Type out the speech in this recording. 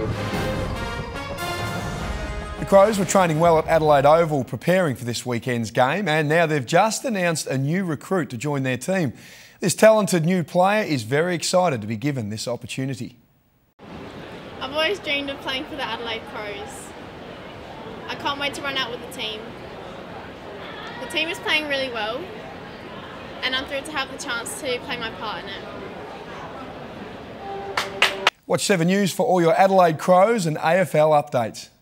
The Crows were training well at Adelaide Oval preparing for this weekend's game, and now they've just announced a new recruit to join their team. This talented new player is very excited to be given this opportunity. I've always dreamed of playing for the Adelaide Crows. I can't wait to run out with the team. The team is playing really well, and I'm thrilled to have the chance to play my part in it. Watch 7 News for all your Adelaide Crows and AFL updates.